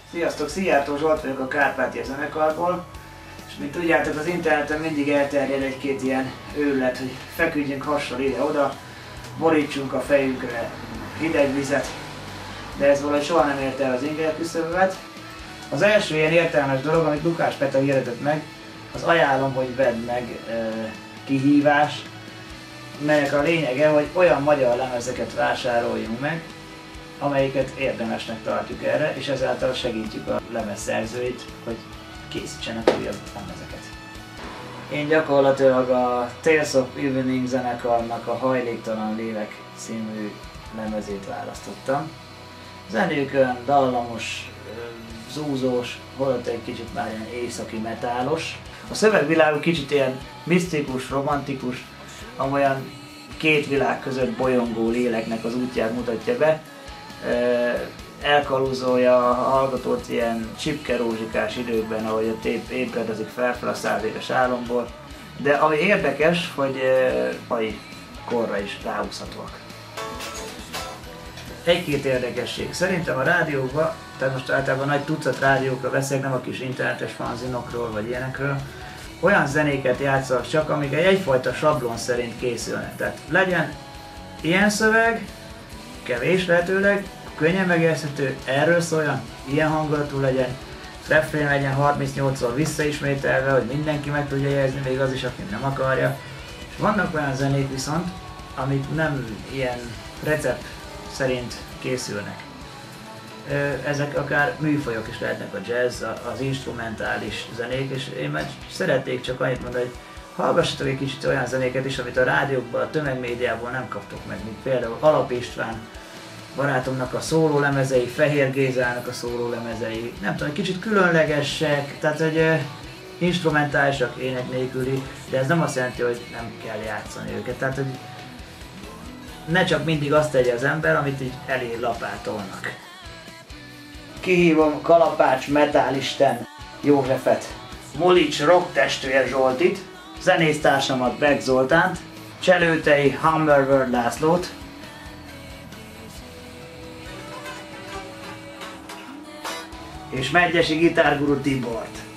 Sziasztok, Szijjártó Zsolt vagyok a Kárpátia zenekarból, és mint tudjátok, az interneten mindig elterjed egy-két ilyen őrület, hogy feküdjünk hassal ide-oda, borítsunk a fejünkre hideg vizet, de ez valahogy soha nem érte el az inger küszöbömet. Az első ilyen értelmes dolog, amit Lukács Peta hirdetett meg, az ajánlom, hogy vedd meg kihívás, melynek a lényege, hogy olyan magyar lemezeket vásároljunk meg, amelyiket érdemesnek tartjuk erre, és ezáltal segítjük a lemezszerzőit, hogy készítsenek újabb lemezeket. Én gyakorlatilag a Tales of Evening zenekarnak a Hajléktalan Lélek című lemezét választottam. Zenőkön dallamos, zúzós, holott egy kicsit már ilyen északi metálos. A szövegviláguk kicsit ilyen misztikus, romantikus, amolyan két világ között bolyongó léleknek az útját mutatja be. Elkaluzolja a hallgatót ilyen csipke-rózsikás időkben, ahogy ott ébredezik fel a 100 éves álomból. De ami érdekes, hogy mai korra is ráhúzhatóak. Egy-két érdekesség. Szerintem a rádiókban, tehát most általában nagy tucat rádiókra beszélek, nem a kis internetes fanzinokról vagy ilyenekről, olyan zenéket játszanak csak, amik egyfajta sablon szerint készülnek. Tehát legyen ilyen szöveg, kevés lehetőleg, könnyen megérthető, erről szóljon, ilyen hangulatú legyen, refrén legyen 38-szor visszaismételve, hogy mindenki meg tudja jegyezni, még az is, aki nem akarja. És vannak olyan zenék viszont, amik nem ilyen recept szerint készülnek. Ezek akár műfajok is lehetnek, a jazz, az instrumentális zenék, és én meg szeretnék csak annyit mondani, hogy hallgassatok egy kicsit olyan zenéket is, amit a rádiókban, a tömegmédiából nem kaptok meg, mint például Alap István barátomnak a szólólemezei, Fehér Gézának a szólólemezei, nem tudom, kicsit különlegesek, tehát hogy instrumentálisak, ének nélküli, de ez nem azt jelenti, hogy nem kell játszani őket, tehát hogy ne csak mindig azt tegye az ember, amit így elé lapátolnak. Kihívom Kalapács metálisten Józsefet, Molics rock testvér Zsoltit, zenésztársamat Beck Zoltánt, cselőtei Hammerworld Lászlót, és Medgyesi gitárguru Tibort.